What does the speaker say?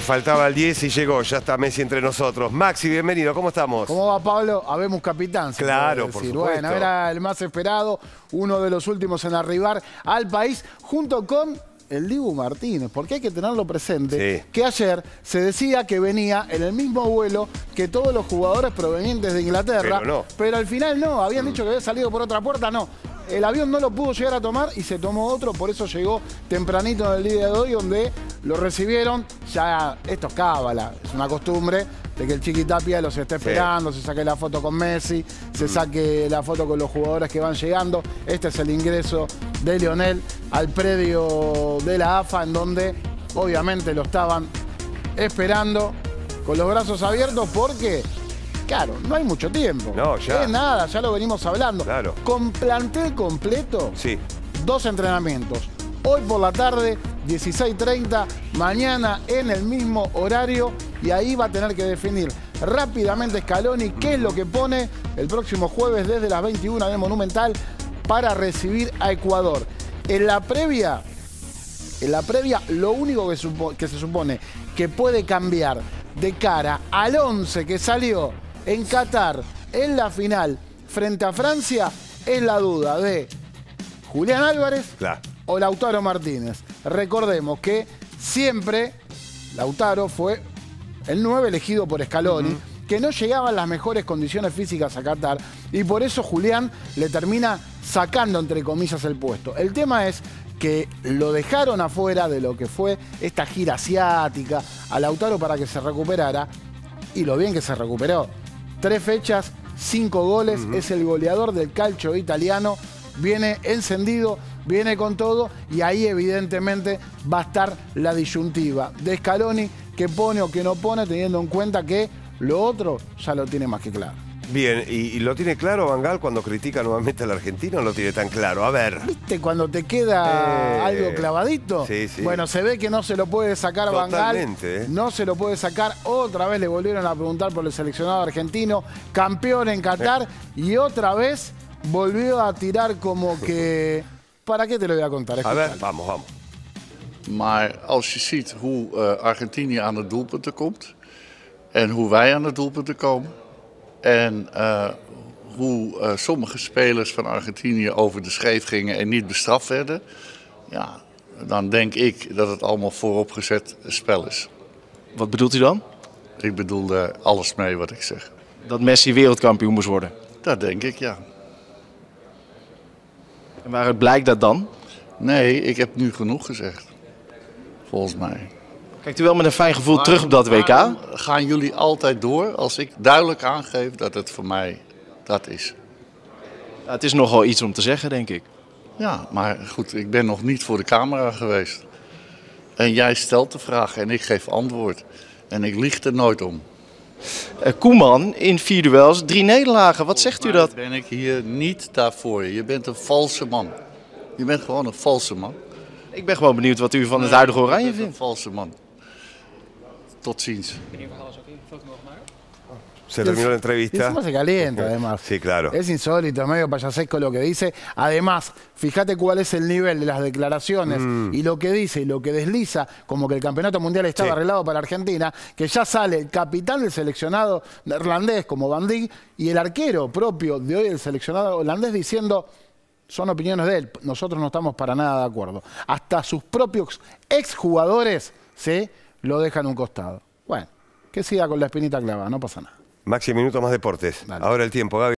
faltaba el 10 y llegó, ya está Messi entre nosotros. Maxi, bienvenido, ¿cómo estamos? ¿Cómo va, Pablo? Habemos capitán. Claro, por supuesto. Bueno, era el más esperado, uno de los últimos en arribar al país, junto con el Dibu Martínez, porque hay que tenerlo presente, que ayer se decía que venía en el mismo vuelo que todos los jugadores provenientes de Inglaterra, pero al final no, habían dicho que había salido por otra puerta, no. El avión no lo pudo llegar a tomar y se tomó otro, por eso llegó tempranito en el día de hoy, donde lo recibieron. Ya esto es cábala, es una costumbre de que el Chiqui Tapia los esté esperando, se saque la foto con Messi, se saque la foto con los jugadores que van llegando. Este es el ingreso de Lionel al predio de la AFA, en donde obviamente lo estaban esperando con los brazos abiertos, porque claro, no hay mucho tiempo. No, ya. Es nada, ya lo venimos hablando. Claro. Con plantel completo, 2 entrenamientos. Hoy por la tarde, 16:30, mañana en el mismo horario, y ahí va a tener que definir rápidamente Scaloni qué es lo que pone el próximo jueves desde las 21 de Monumental para recibir a Ecuador. En la previa, lo único que se supone que puede cambiar de cara al 11 que salió en Qatar en la final frente a Francia es la duda de Julián Álvarez o Lautaro Martínez. Recordemos que siempre Lautaro fue el 9 elegido por Scaloni, que no llegaban las mejores condiciones físicas a Qatar, y por eso Julián le termina sacando, entre comillas, el puesto. El tema es que lo dejaron afuera de lo que fue esta gira asiática a Lautaro para que se recuperara, y lo bien que se recuperó. 3 fechas, 5 goles, es el goleador del calcio italiano, viene encendido, viene con todo, y ahí evidentemente va a estar la disyuntiva de Scaloni, que pone o que no pone, teniendo en cuenta que lo otro ya lo tiene más que claro. Bien, ¿y lo tiene claro Van Gaal cuando critica nuevamente al argentino? No lo tiene tan claro, a ver. ¿Viste cuando te queda algo clavadito? Sí. Bueno, se ve que no se lo puede sacar Van Gaal. No se lo puede sacar. Otra vez le volvieron a preguntar por el seleccionado argentino, campeón en Qatar, y otra vez volvió a tirar como que... ¿Para qué te lo voy a contar? A ver, vamos. Maar als je ziet hoe Argentinië aan de doelpunten komt en hoe wij aan de doelpunten komen en hoe sommige spelers van Argentinië over de scheef gingen en niet bestraft werden, ja, dan denk ik dat het allemaal vooropgezet spel is. Wat bedoelt u dan? Ik bedoel alles mee wat ik zeg. Dat Messi wereldkampioen moest worden? Dat denk ik, ja. En waaruit blijkt dat dan? Nee, ik heb nu genoeg gezegd. Volgens mij. Kijkt u wel met een fijn gevoel terug op dat WK? Gaan jullie altijd door als ik duidelijk aangeef dat het voor mij dat is? Ja, het is nogal iets om te zeggen, denk ik. Ja, maar goed, ik ben nog niet voor de camera geweest. En jij stelt de vraag en ik geef antwoord. En ik lieg er nooit om. Koeman in 4 duels, 3 nederlagen. Wat zegt u dat? Ben ik hier niet daarvoor je. Je bent een valse man. Je bent gewoon een valse man. Ik ben gewoon benieuwd wat u van het huidige Oranje vindt. Een valse man. Tot ziens. Se terminó la entrevista. Encima se calienta, además. Sí, claro. Es insólito, medio payasesco lo que dice. Además, fíjate cuál es el nivel de las declaraciones y lo que dice y lo que desliza, como que el campeonato mundial estaba arreglado para Argentina, que ya sale el capitán del seleccionado neerlandés como Van Dijk y el arquero propio de hoy del seleccionado holandés diciendo: son opiniones de él, nosotros no estamos para nada de acuerdo. Hasta sus propios exjugadores lo dejan a un costado. Bueno, que siga con la espinita clavada, no pasa nada. Maxi, minuto más deportes. Ahora el tiempo, Gaby.